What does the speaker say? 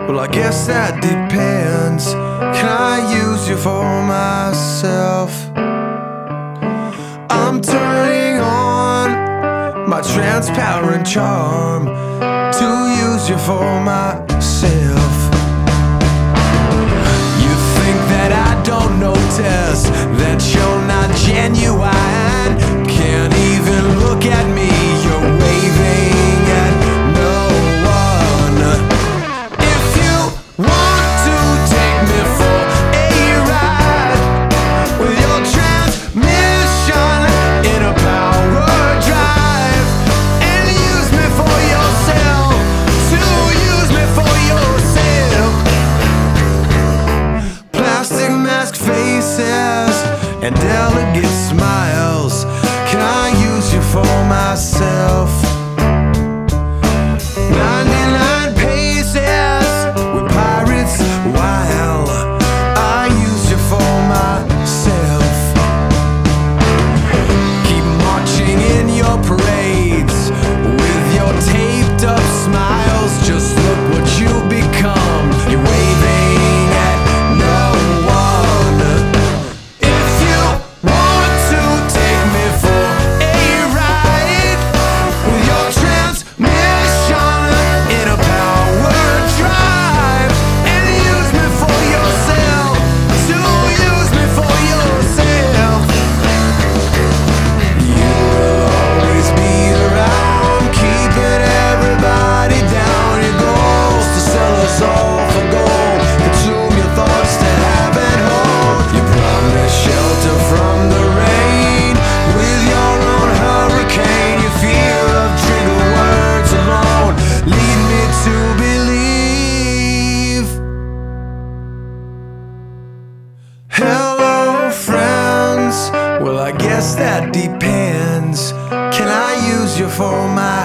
Well, I guess that depends. Can I use you for myself? I'm turning on my transparent charm to use you for myself. You think that I don't notice that you're not genuine? Can't even look at me, you're waving at no one. If you want to take me for a ride with your transmission in a power drive, and use me for yourself, to use me for yourself. Plastic mask faces and delicate smiles, can I use you for myself? 99 paces with pirates while I use you for myself. Keep marching in your parades with your taped up smiles. Just look what you've become, you're waving at no one. If you want to take me for a ride with your transmission in a power drive, and use me for yourself, to use me for yourself, you will always be around, keeping everybody down. Your goals to sell us all for gold, consume your thoughts to have at home. You promise shelter from the rain with your own hurricane. Your fear of trigger words alone lead me to believe. Hello, friends. Well, I guess that depends. Can I use you for my